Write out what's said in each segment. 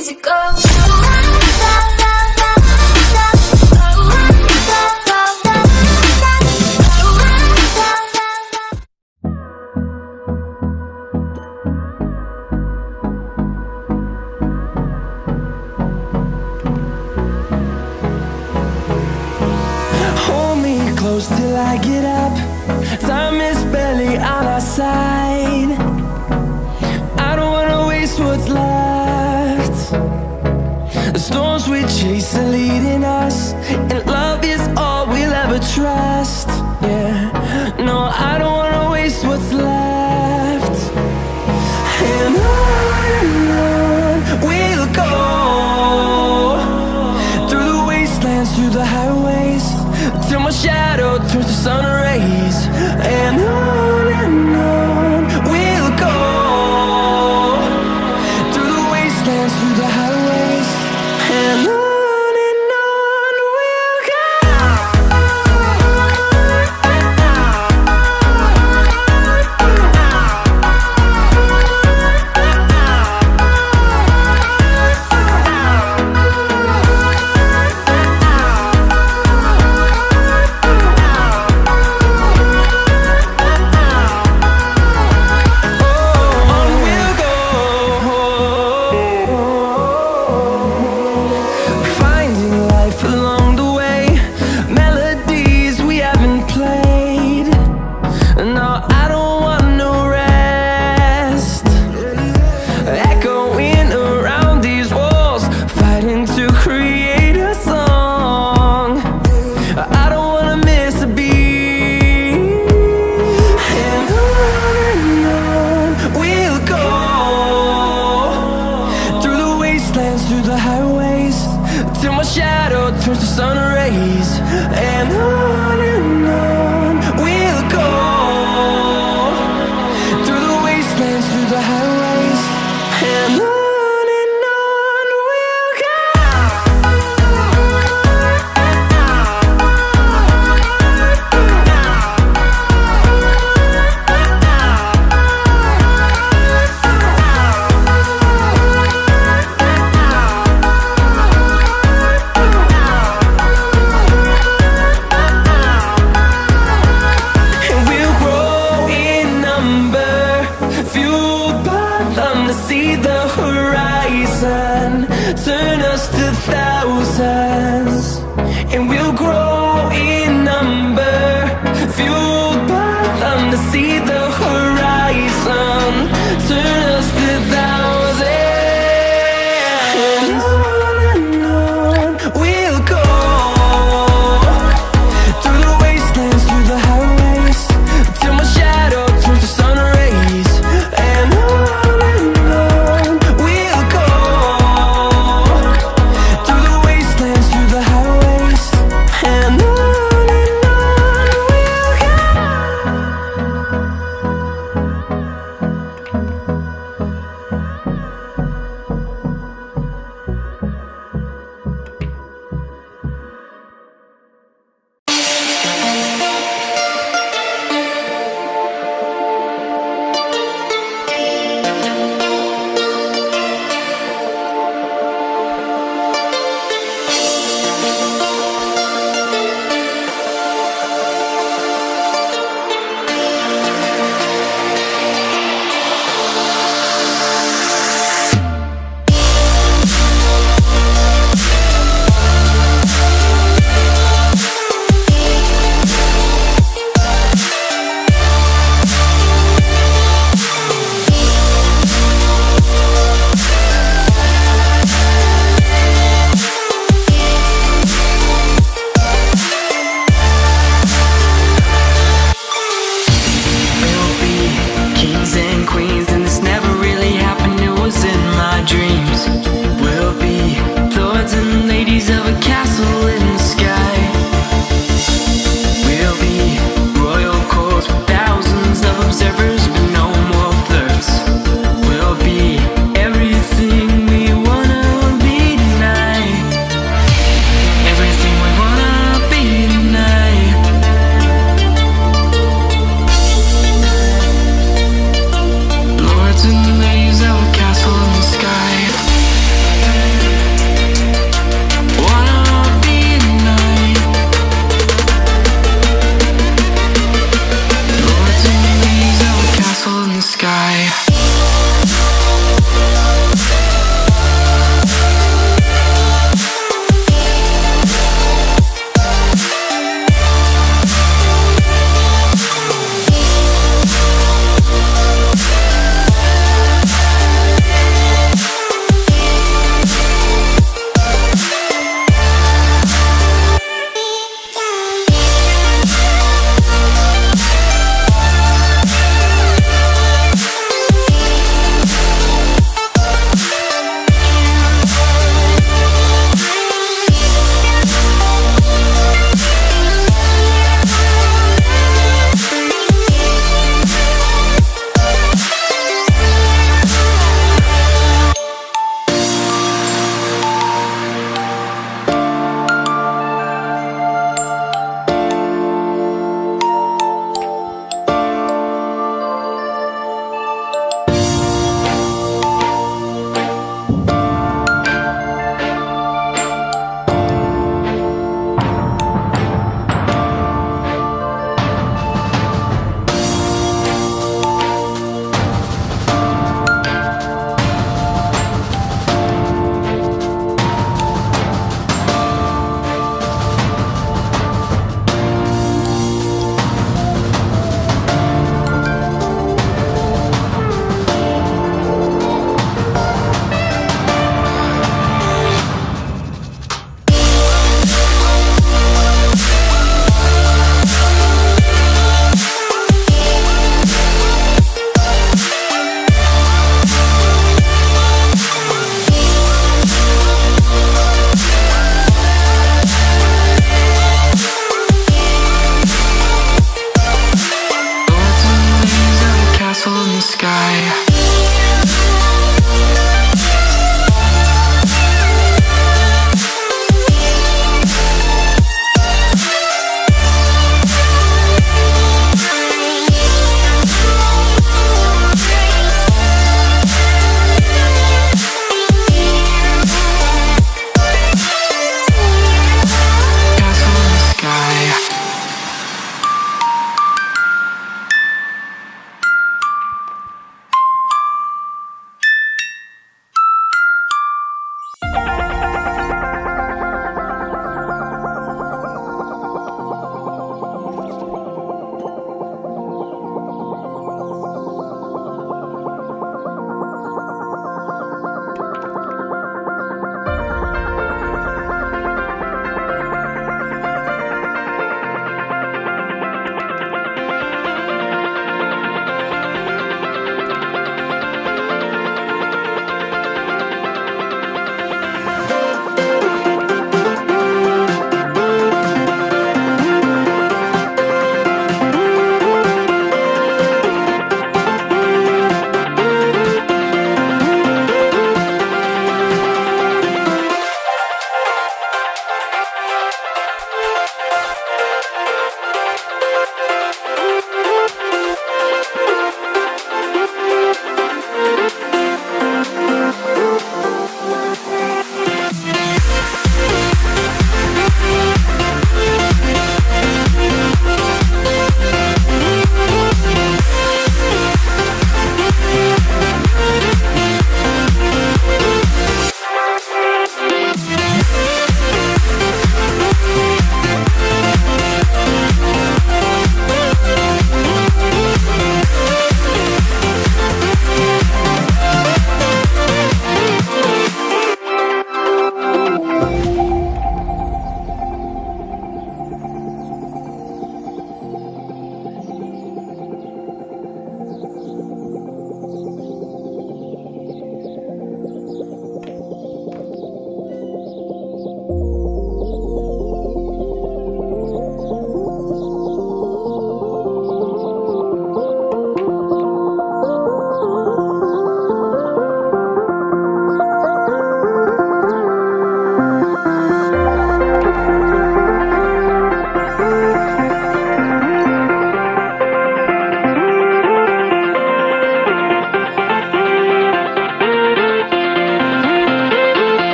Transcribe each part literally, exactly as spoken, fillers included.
easy go. Hold me close till I get up. Time is barely on our side. I don't wanna waste what's left. The storms we chase are leading us, and love is all we'll ever trust. Yeah, no, I don't wanna waste what's left. And on and on we'll go, through the wastelands, through the highways, till my shadow turns to sun rays. And on and on we'll go, through the wastelands, through the highways, and on. Through the highways, till my shadow turns to sun rays. And on and on we'll go, through the wastelands, through the highways, and on. See the horizon turn us to thousands, and we'll grow in number, fueled by them. To see the horizon turn us to thousands, and on and on we'll go, through the wastelands, through the highways, till my shadow turns to sun rays. And on we'll go, through the wastelands,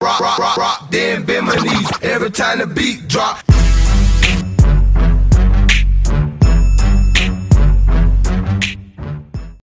rock, rock, rock, rock, then bend my knees every time the beat drop.